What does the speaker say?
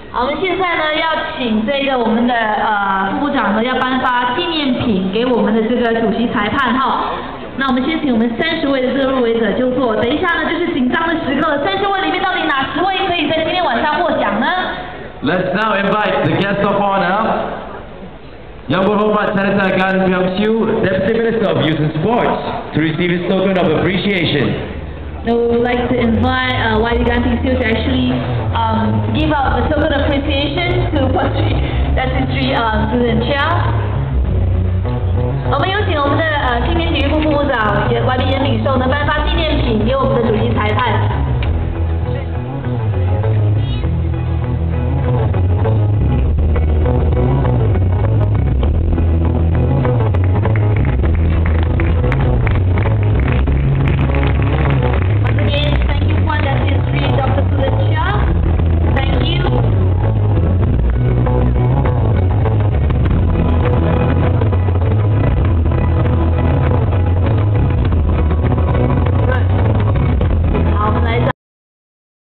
好，我们现在呢要请这个我们的副部长呢要颁发纪念品给我们的这个主席裁判哈。那我们先请我们30位的这个入围者就坐。等一下呢就是紧张的时刻了，30位里面到底哪10位可以在今天晚上获奖呢 ？Let's now invite the guest of honor. Yang berhormat saya silakan Piang Siu, Deputy Minister of Youth and Sports, to receive his token of appreciation. So we would like to invite YB Ganti Siu to actually give out the token of appreciation to Deputy Student Chia. 我们有请我们的青年体育部副部长YB严炳寿呢颁发纪念品给我们的主席裁判。